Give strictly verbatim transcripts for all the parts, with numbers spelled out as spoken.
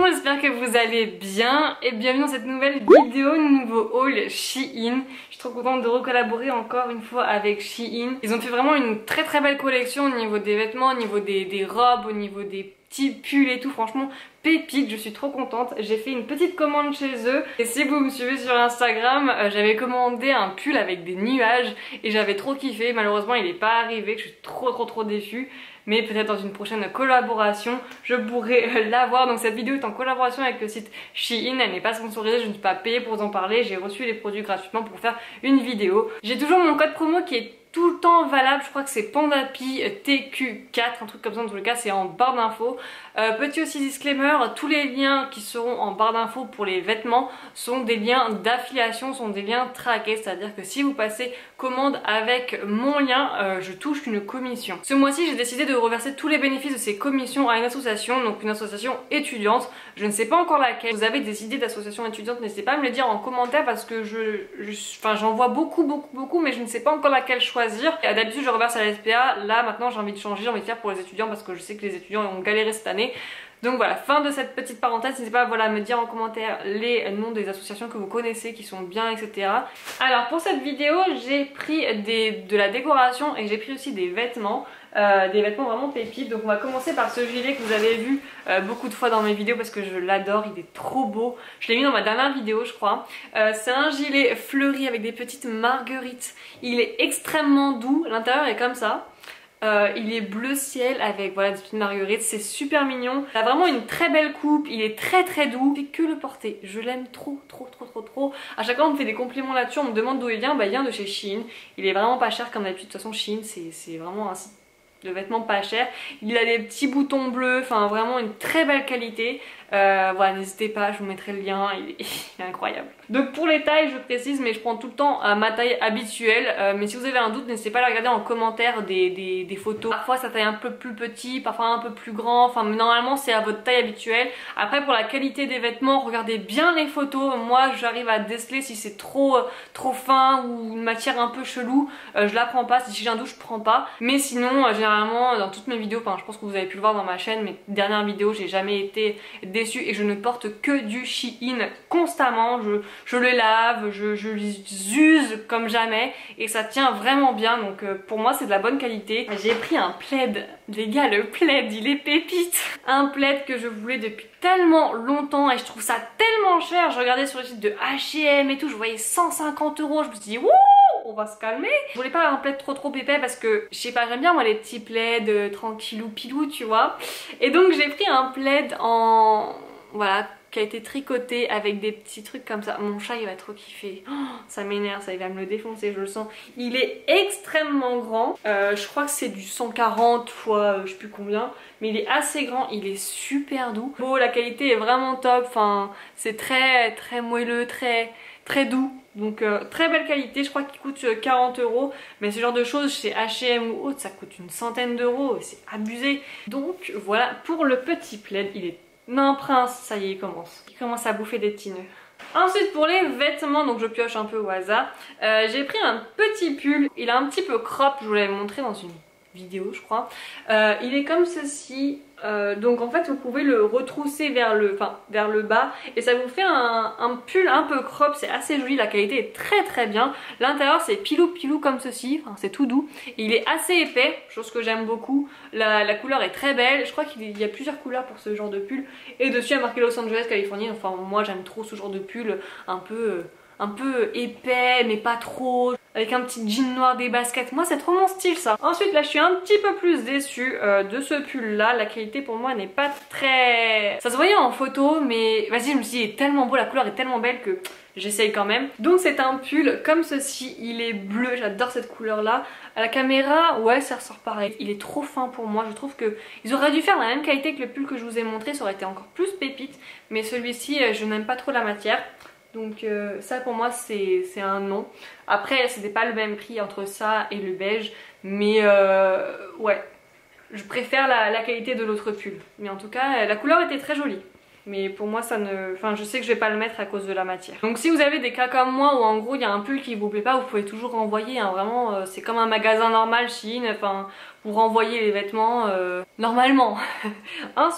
monde, j'espère que vous allez bien et bienvenue dans cette nouvelle vidéo, nouveau haul Shein. Je suis trop contente de recollaborer encore une fois avec Shein. Ils ont fait vraiment une très très belle collection au niveau des vêtements, au niveau des, des robes, au niveau des petits pulls et tout, franchement pépite, je suis trop contente. J'ai fait une petite commande chez eux et si vous me suivez sur Instagram, euh, j'avais commandé un pull avec des nuages et j'avais trop kiffé. Malheureusement il n'est pas arrivé, que je suis trop trop trop déçue. Mais peut-être dans une prochaine collaboration je pourrai l'avoir. Donc cette vidéo est en collaboration avec le site Shein, elle n'est pas sponsorisée, je ne suis pas payée pour vous en parler. J'ai reçu les produits gratuitement pour faire une vidéo. J'ai toujours mon code promo qui est tout le temps valable, je crois que c'est Pandapi T Q quatre, un truc comme ça. Dans tous les cas c'est en barre d'infos. Euh, petit aussi disclaimer, tous les liens qui seront en barre d'infos pour les vêtements sont des liens d'affiliation, sont des liens traqués, c'est à dire que si vous passez commande avec mon lien, euh, je touche une commission. Ce mois-ci j'ai décidé de reverser tous les bénéfices de ces commissions à une association, donc une association étudiante. Je ne sais pas encore laquelle. Vous avez des idées d'associations étudiantes, n'hésitez pas à me le dire en commentaire parce que je, je enfin j'en vois beaucoup beaucoup beaucoup mais je ne sais pas encore laquelle choisir. D'habitude je reverse à la S P A, là maintenant j'ai envie de changer, j'ai envie de faire pour les étudiants parce que je sais que les étudiants ont galéré cette année. Donc voilà, fin de cette petite parenthèse, n'hésitez pas voilà, à me dire en commentaire les noms des associations que vous connaissez qui sont bien, et cetera. Alors pour cette vidéo, j'ai pris des, de la décoration et j'ai pris aussi des vêtements. Euh, des vêtements vraiment pépites. Donc on va commencer par ce gilet que vous avez vu euh, beaucoup de fois dans mes vidéos parce que je l'adore, il est trop beau. Je l'ai mis dans ma dernière vidéo je crois. Euh, c'est un gilet fleuri avec des petites marguerites. Il est extrêmement doux, l'intérieur est comme ça. Euh, il est bleu ciel avec voilà des petites marguerites, c'est super mignon. Il a vraiment une très belle coupe, il est très très doux. Je fais que le porter, je l'aime trop trop trop trop trop. À chaque fois on me fait des compliments là-dessus, on me demande d'où il vient, bah il vient de chez Shein. Il est vraiment pas cher comme d'habitude, de toute façon Shein c'est vraiment un site de vêtements pas cher. Il a des petits boutons bleus, enfin vraiment une très belle qualité. Euh, voilà, n'hésitez pas, je vous mettrai le lien, il est, il est incroyable. Donc pour les tailles, je précise, mais je prends tout le temps euh, ma taille habituelle. Euh, mais si vous avez un doute, n'hésitez pas à la regarder en commentaire des, des, des photos. Parfois ça taille un peu plus petit, parfois un peu plus grand. Enfin, normalement c'est à votre taille habituelle. Après pour la qualité des vêtements, regardez bien les photos. Moi j'arrive à déceler si c'est trop, euh, trop fin ou une matière un peu chelou. Euh, je la prends pas, si j'ai un doute je prends pas. Mais sinon, euh, généralement dans toutes mes vidéos, enfin je pense que vous avez pu le voir dans ma chaîne, mes dernières vidéos, j'ai jamais été déçue et je ne porte que du Shein constamment. Je, je le lave, je, je les use comme jamais et ça tient vraiment bien. Donc euh, pour moi c'est de la bonne qualité. J'ai pris un plaid, les gars, le plaid il est pépite. Un plaid que je voulais depuis tellement longtemps et je trouve ça tellement cher. Je regardais sur le site de H et M et tout, je voyais cent cinquante euros, je me suis dit wouh, on va se calmer. Je voulais pas un plaid trop trop épais parce que je sais pas, j'aime bien moi les petits plaids euh, tranquillou pilou tu vois. Et donc j'ai pris un plaid en voilà qui a été tricoté avec des petits trucs comme ça. Mon chat il va trop kiffer, oh, ça m'énerve, ça il va me le défoncer, je le sens. Il est extrêmement grand, euh, je crois que c'est du cent quarante fois euh, je sais plus combien, mais il est assez grand, il est super doux. Bon, la qualité est vraiment top, enfin c'est très très moelleux, très très doux. Donc euh, très belle qualité, je crois qu'il coûte quarante euros. Mais ce genre de choses chez H et M ou autre ça coûte une centaine d'euros, c'est abusé. Donc voilà pour le petit plaid, il est... Non prince, ça y est il commence. Il commence à bouffer des petits nœuds. Ensuite pour les vêtements, donc je pioche un peu au hasard. euh, J'ai pris un petit pull, il a un petit peu crop, je vous l'avais montré dans une vidéo je crois. euh, Il est comme ceci. Euh, donc en fait vous pouvez le retrousser vers le, enfin, vers le bas et ça vous fait un, un pull un peu crop, c'est assez joli, la qualité est très très bien. L'intérieur c'est pilou pilou comme ceci, enfin, c'est tout doux. Et il est assez épais, chose que j'aime beaucoup. La, la couleur est très belle, je crois qu'il y a plusieurs couleurs pour ce genre de pull. Et dessus il y a marqué Los Angeles, Californie, enfin moi j'aime trop ce genre de pull un peu... un peu épais mais pas trop, avec un petit jean noir, des baskets. Moi c'est trop mon style ça. Ensuite là je suis un petit peu plus déçue euh, de ce pull là. La qualité pour moi n'est pas très... Ça se voyait en photo mais vas-y, je me suis dit il est tellement beau, la couleur est tellement belle que j'essaye quand même. Donc c'est un pull comme ceci, il est bleu, j'adore cette couleur là. À la caméra ouais ça ressort pareil, il est trop fin pour moi. Je trouve que ils auraient dû faire la même qualité que le pull que je vous ai montré, ça aurait été encore plus pépite. Mais celui-ci je n'aime pas trop la matière. Donc euh, ça pour moi c'est un non. Après c'était pas le même prix entre ça et le beige. Mais euh, ouais, je préfère la, la qualité de l'autre pull. Mais en tout cas la couleur était très jolie. Mais pour moi ça ne... Enfin je sais que je vais pas le mettre à cause de la matière. Donc si vous avez des cas comme moi où en gros il y a un pull qui vous plaît pas, vous pouvez toujours renvoyer hein. Vraiment euh, c'est comme un magasin normal Shein. Enfin vous renvoyez les vêtements euh, normalement. Ensuite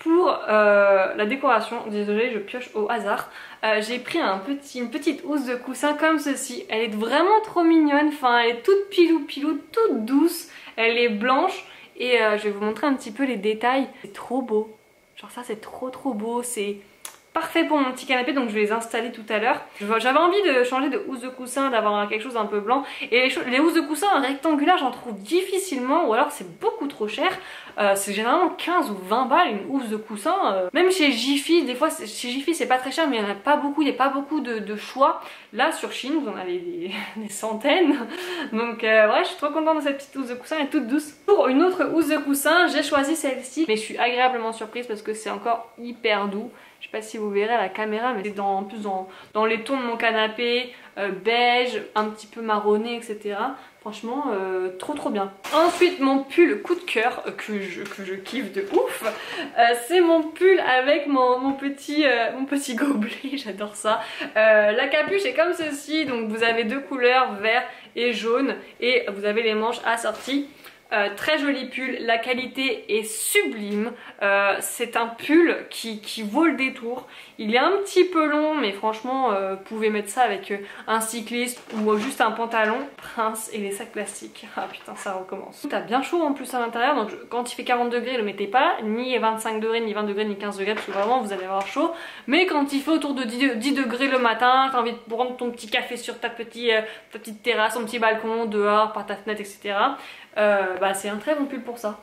pour euh, la décoration, désolée je pioche au hasard, euh, j'ai pris un petit, une petite housse de coussin comme ceci. Elle est vraiment trop mignonne, enfin elle est toute pilou pilou, toute douce, elle est blanche et euh, je vais vous montrer un petit peu les détails. C'est trop beau, genre ça c'est trop trop beau, c'est parfait pour mon petit canapé, donc je vais les installer tout à l'heure. J'avais envie de changer de housse de coussin, d'avoir quelque chose un peu blanc. Et les, les housses de coussin rectangulaires, j'en trouve difficilement, ou alors c'est beaucoup trop cher. Euh, c'est généralement quinze ou vingt balles une housse de coussin. Euh, même chez Jiffy, des fois chez Jiffy c'est pas très cher, mais il n'y en a pas beaucoup, il n'y a pas beaucoup de, de choix. Là sur Shein, vous en avez des, des centaines. Donc euh, ouais, je suis trop contente de cette petite housse de coussin, elle est toute douce. Pour une autre housse de coussin, j'ai choisi celle-ci, mais je suis agréablement surprise parce que c'est encore hyper doux. Je sais pas si vous verrez à la caméra, mais c'est dans, en plus dans, dans les tons de mon canapé, euh, beige, un petit peu marronné, et cetera. Franchement, euh, trop trop bien. Ensuite, mon pull coup de cœur, euh, que, je, que je kiffe de ouf, euh, c'est mon pull avec mon, mon, petit, euh, mon petit gobelet, j'adore ça. Euh, la capuche est comme ceci, donc vous avez deux couleurs, vert et jaune, et vous avez les manches assorties. Euh, très joli pull, la qualité est sublime, euh, c'est un pull qui, qui vaut le détour. Il est un petit peu long mais franchement euh, vous pouvez mettre ça avec euh, un cycliste ou juste un pantalon. Prince et les sacs plastiques, ah putain ça recommence. T'as bien chaud en plus à l'intérieur, donc quand il fait quarante degrés le mettez pas, ni vingt-cinq degrés, ni vingt degrés, ni quinze degrés parce que vraiment vous allez avoir chaud. Mais quand il fait autour de dix degrés le matin, t'as envie de prendre ton petit café sur ta, petit, euh, ta petite terrasse, ton petit balcon, dehors, par ta fenêtre, et cetera. Euh, bah c'est un très bon pull pour ça.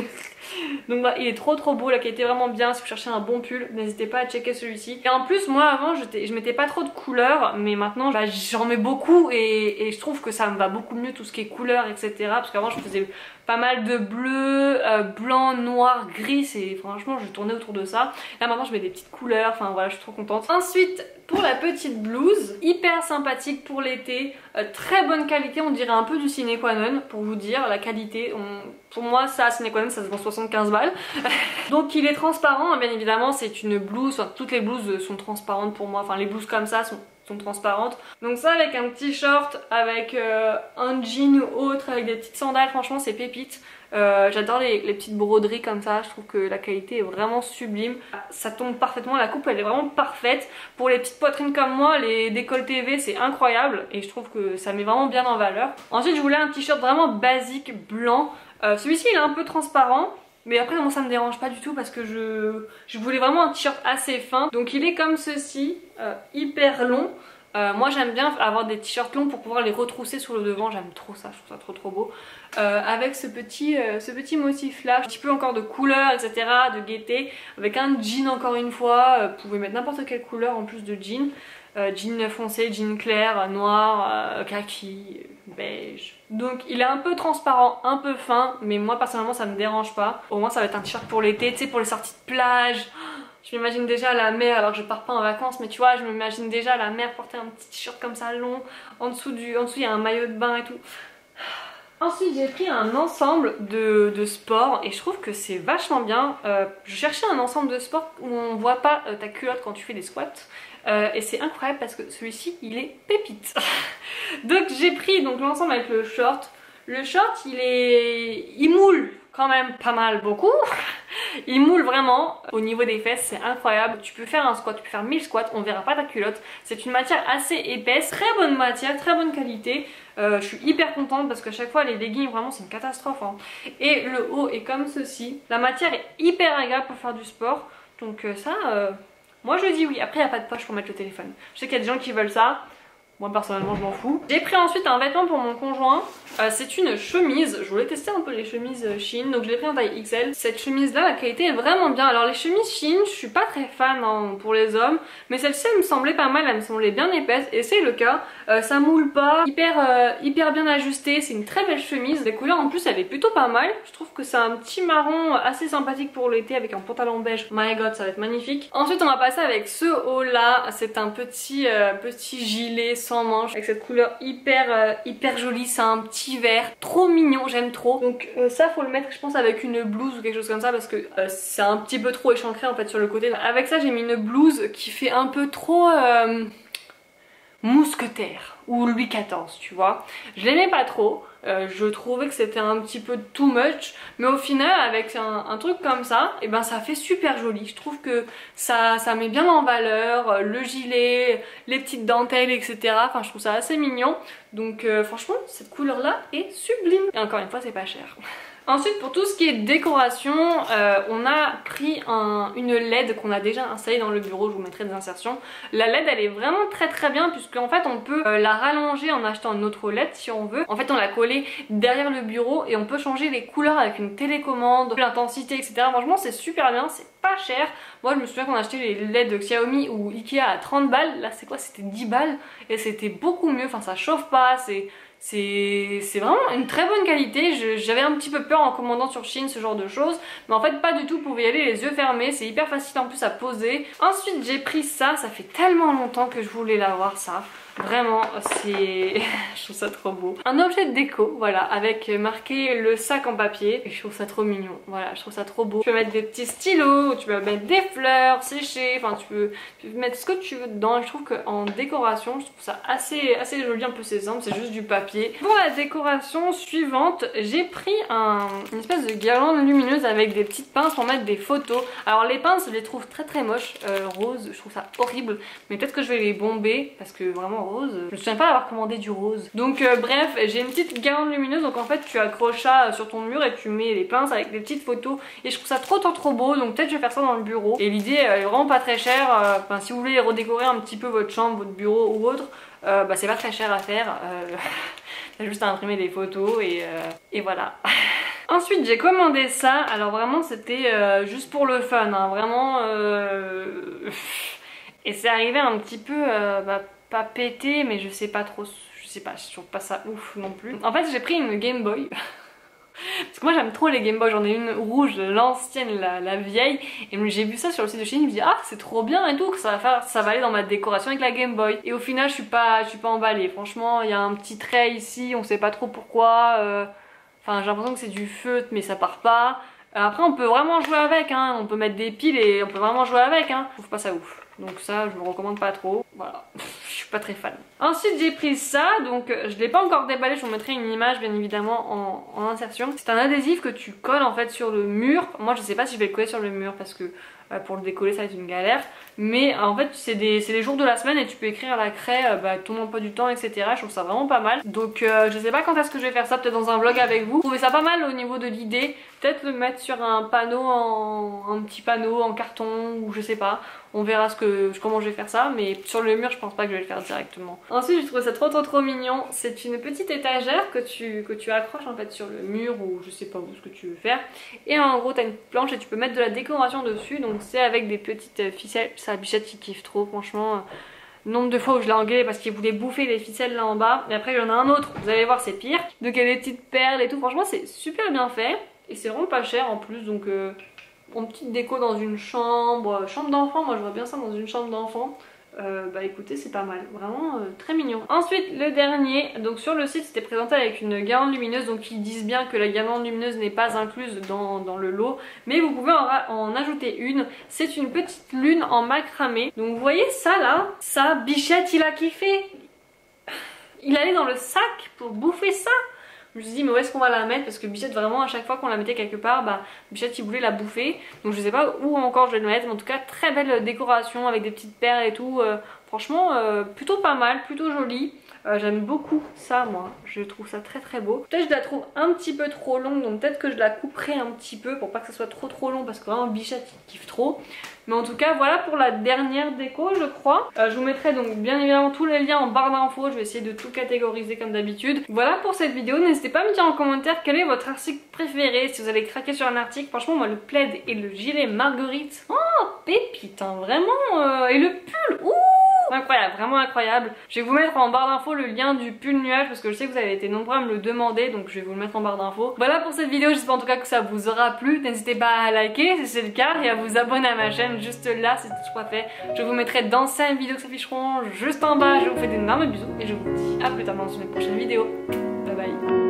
Donc bah, il est trop trop beau, la qualité est vraiment bien. Si vous cherchez un bon pull, n'hésitez pas à checker celui-ci. Et en plus moi avant je mettais pas trop de couleurs, mais maintenant bah, j'en mets beaucoup et, et je trouve que ça me va beaucoup mieux tout ce qui est couleurs, etc. Parce qu'avant je faisais pas mal de bleu, euh, blanc, noir, gris et franchement je tournais autour de ça. Là maintenant je mets des petites couleurs, enfin voilà, je suis trop contente. Ensuite pour la petite blouse, hyper sympathique pour l'été, euh, très bonne qualité, on dirait un peu du sine qua non pour vous dire la qualité. On... Pour moi ça sine qua non ça se vend soixante-quinze balles. Donc il est transparent, bien évidemment c'est une blouse, enfin, toutes les blouses sont transparentes pour moi, enfin les blouses comme ça sont sont transparentes. Donc ça avec un petit short, avec euh, un jean ou autre, avec des petites sandales, franchement c'est pépite. Euh, J'adore les, les petites broderies comme ça, je trouve que la qualité est vraiment sublime. Ça tombe parfaitement, la coupe elle est vraiment parfaite. Pour les petites poitrines comme moi, les décolletés V c'est incroyable et je trouve que ça met vraiment bien en valeur. Ensuite je voulais un t-shirt vraiment basique blanc. Euh, Celui-ci il est un peu transparent. Mais après moi ça me dérange pas du tout parce que je, je voulais vraiment un t-shirt assez fin. Donc il est comme ceci, euh, hyper long. Euh, moi j'aime bien avoir des t-shirts longs pour pouvoir les retrousser sur le devant, j'aime trop ça, je trouve ça trop trop beau. Euh, avec ce petit, euh, ce petit motif là, un petit peu encore de couleur, et cetera, de gaieté. Avec un jean encore une fois, euh, vous pouvez mettre n'importe quelle couleur en plus de jean. Euh, jean foncé, jean clair, noir, euh, kaki, beige. Donc il est un peu transparent, un peu fin, mais moi personnellement ça me dérange pas. Au moins ça va être un t-shirt pour l'été, tu sais, pour les sorties de plage. Je m'imagine déjà la mer, alors que je pars pas en vacances, mais tu vois, je m'imagine déjà la mer porter un petit t-shirt comme ça long. En dessous du, en dessous il y a un maillot de bain et tout. Ensuite j'ai pris un ensemble de, de sport et je trouve que c'est vachement bien. Euh, je cherchais un ensemble de sport où on voit pas euh, ta culotte quand tu fais des squats. Euh, et c'est incroyable parce que celui-ci il est pépite. Donc j'ai pris donc l'ensemble avec le short. Le short il est... il moule quand même pas mal beaucoup. Il moule vraiment. Au niveau des fesses c'est incroyable. Tu peux faire un squat, tu peux faire mille squats, on verra pas ta culotte. C'est une matière assez épaisse, très bonne matière, très bonne qualité. Euh, je suis hyper contente parce qu'à chaque fois les leggings vraiment c'est une catastrophe hein. Et le haut est comme ceci. La matière est hyper agréable pour faire du sport. Donc euh, ça... Euh... moi je dis oui, après il n'y a pas de poche pour mettre le téléphone. Je sais qu'il y a des gens qui veulent ça, moi personnellement je m'en fous. J'ai pris ensuite un vêtement pour mon conjoint, euh, c'est une chemise. Je voulais tester un peu les chemises Shein, donc je l'ai pris en taille X L. Cette chemise là, la qualité est vraiment bien. Alors les chemises Shein, je suis pas très fan hein, pour les hommes, mais celle-ci elle me semblait pas mal, elle me semblait bien épaisse et c'est le cas. Euh, ça moule pas, hyper, euh, hyper bien ajusté, c'est une très belle chemise. La couleur en plus elle est plutôt pas mal, je trouve que c'est un petit marron assez sympathique pour l'été avec un pantalon beige. My god ça va être magnifique. Ensuite on va passer avec ce haut là, c'est un petit, euh, petit gilet sans manches avec cette couleur hyper, euh, hyper jolie, c'est un petit vert, trop mignon, j'aime trop. Donc euh, ça faut le mettre je pense avec une blouse ou quelque chose comme ça parce que euh, c'est un petit peu trop échancré en fait sur le côté. Avec ça j'ai mis une blouse qui fait un peu trop... Euh... mousquetaire ou Louis quatorze, tu vois. Je l'aimais pas trop, euh, je trouvais que c'était un petit peu too much, mais au final avec un, un truc comme ça, et ben ça fait super joli. Je trouve que ça, ça met bien en valeur le gilet, les petites dentelles, et cetera. Enfin je trouve ça assez mignon, donc euh, franchement cette couleur là est sublime. Et encore une fois c'est pas cher. Ensuite pour tout ce qui est décoration, euh, on a pris un, une L E D qu'on a déjà installée dans le bureau, je vous mettrai des insertions. La L E D elle est vraiment très très bien puisque en fait on peut euh, la rallonger en achetant une autre L E D si on veut. En fait on l'a collée derrière le bureau et on peut changer les couleurs avec une télécommande, l'intensité, et cetera. Franchement c'est super bien, c'est pas cher. Moi je me souviens qu'on a acheté les L E D de Xiaomi ou Ikea à trente balles, là c'est quoi, c'était dix balles et c'était beaucoup mieux, enfin ça chauffe pas, c'est... C'est vraiment une très bonne qualité. J'avais un petit peu peur en commandant sur Shein ce genre de choses, mais en fait pas du tout, vous pouvez y aller les yeux fermés, c'est hyper facile en plus à poser. Ensuite j'ai pris ça, ça fait tellement longtemps que je voulais l'avoir ça. Vraiment, c'est... je trouve ça trop beau. Un objet de déco, voilà, avec marqué le sac en papier. Et je trouve ça trop mignon, voilà, je trouve ça trop beau. Tu peux mettre des petits stylos, tu peux mettre des fleurs séchées, enfin tu peux, tu peux mettre ce que tu veux dedans. Et je trouve qu'en décoration, je trouve ça assez, assez joli, un peu c'est simple, c'est juste du papier. Pour la décoration suivante, j'ai pris un, une espèce de guirlande lumineuse avec des petites pinces pour mettre des photos. Alors les pinces, je les trouve très très moches, euh, roses, je trouve ça horrible. Mais peut-être que je vais les bomber parce que vraiment rose. Je me souviens pas d'avoir commandé du rose. Donc euh, bref, j'ai une petite guirlande lumineuse. Donc en fait tu accroches ça sur ton mur et tu mets les pinces avec des petites photos. Et je trouve ça trop trop trop beau. Donc peut-être je vais faire ça dans le bureau. Et l'idée elle est vraiment pas très chère. euh, Enfin si vous voulez redécorer un petit peu votre chambre, votre bureau ou autre, euh, bah c'est pas très cher à faire. euh, T'as juste à imprimer des photos et, euh, et voilà. Ensuite j'ai commandé ça. Alors vraiment c'était euh, juste pour le fun, hein. Vraiment euh... et c'est arrivé un petit peu euh, bah, pas pété, mais je sais pas trop, je sais pas, je trouve pas ça ouf non plus. En fait j'ai pris une Game Boy parce que moi j'aime trop les Game Boy, j'en ai une rouge, l'ancienne, la, la vieille, et j'ai vu ça sur le site de Shein, je me dis ah c'est trop bien et tout, que ça va faire, ça va aller dans ma décoration avec la Game Boy. Et au final je suis pas, je suis pas emballée, franchement il y a un petit trait ici, on sait pas trop pourquoi, euh... enfin j'ai l'impression que c'est du feutre mais ça part pas. Après on peut vraiment jouer avec, hein. On peut mettre des piles et on peut vraiment jouer avec, hein. Je trouve pas ça ouf. Donc ça je me recommande pas trop, voilà, je suis pas très fan. Ensuite j'ai pris ça, donc je l'ai pas encore déballé, je vous mettrai une image bien évidemment en, en insertion. C'est un adhésif que tu colles en fait sur le mur. Moi je sais pas si je vais le coller sur le mur parce que euh, pour le décoller ça va être une galère. Mais en fait c'est des, les jours de la semaine et tu peux écrire à la craie euh, bah, ton emploi du temps, et cetera. Je trouve ça vraiment pas mal. Donc euh, je sais pas quand est-ce que je vais faire ça, peut-être dans un vlog avec vous. Je trouvais ça pas mal au niveau de l'idée. Peut-être le mettre sur un panneau, en, un petit panneau en carton ou je sais pas. On verra ce que, comment je vais faire ça, mais sur le mur je pense pas que je vais le faire directement. Ensuite j'ai trouvé ça trop trop trop mignon. C'est une petite étagère que tu, que tu accroches en fait sur le mur ou je sais pas où ce que tu veux faire. Et en gros t'as une planche et tu peux mettre de la décoration dessus. Donc c'est avec des petites ficelles. Ça Bichette qui kiffe trop franchement. Nombre de fois où je l'ai engueulé parce qu'il voulait bouffer les ficelles là en bas. Et après il y en a un autre, vous allez voir c'est pire. Donc il y a des petites perles et tout, franchement c'est super bien fait. Et c'est vraiment pas cher en plus, donc euh, en petite déco dans une chambre, chambre d'enfant, moi je vois bien ça dans une chambre d'enfant. Euh, bah écoutez c'est pas mal, vraiment euh, très mignon. Ensuite le dernier, donc sur le site c'était présenté avec une guirlande lumineuse, donc ils disent bien que la guirlande lumineuse n'est pas incluse dans, dans le lot, mais vous pouvez en, en ajouter une. C'est une petite lune en macramé, donc vous voyez ça là, ça Bichette il a kiffé, il allait dans le sac pour bouffer ça. Je me suis dit mais où est-ce qu'on va la mettre, parce que Bichette vraiment à chaque fois qu'on la mettait quelque part, bah Bichette il voulait la bouffer. Donc je sais pas où encore je vais le mettre, mais en tout cas très belle décoration avec des petites perles et tout. euh, Franchement euh, plutôt pas mal, plutôt joli. Euh, J'aime beaucoup ça moi, je trouve ça très très beau. Peut-être je la trouve un petit peu trop longue, donc peut-être que je la couperai un petit peu pour pas que ça soit trop trop long, parce que vraiment Bichette il kiffe trop. Mais en tout cas voilà pour la dernière déco je crois. euh, Je vous mettrai donc bien évidemment tous les liens en barre d'infos, je vais essayer de tout catégoriser comme d'habitude. Voilà pour cette vidéo, n'hésitez pas à me dire en commentaire quel est votre article préféré, si vous avez craqué sur un article. Franchement moi le plaid et le gilet Marguerite, oh pépite hein, vraiment. euh, Et le pull, ouh incroyable, vraiment incroyable. Je vais vous mettre en barre d'infos le lien du pull nuage parce que je sais que vous avez été nombreux à me le demander, donc je vais vous le mettre en barre d'infos. Voilà pour cette vidéo, j'espère en tout cas que ça vous aura plu. N'hésitez pas à liker si c'est le cas et à vous abonner à ma chaîne juste là si c'est pas fait. Je vous mettrai dans cinq vidéos qui s'afficheront juste en bas. Je vous fais d'énormes bisous et je vous dis à plus tard dans une prochaine vidéo. Bye bye.